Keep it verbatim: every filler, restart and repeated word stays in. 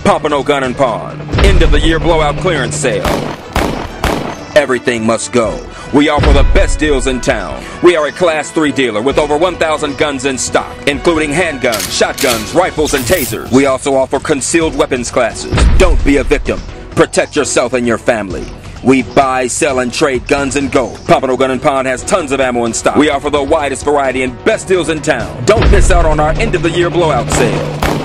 Pompano Gun and Pawn. End of the year blowout clearance sale. Everything must go. We offer the best deals in town. We are a class three dealer with over one thousand guns in stock, including handguns, shotguns, rifles, and tasers. We also offer concealed weapons classes. Don't be a victim. Protect yourself and your family. We buy, sell, and trade guns and gold. Pompano Gun and Pawn has tons of ammo in stock. We offer the widest variety and best deals in town. Don't miss out on our end of the year blowout sale.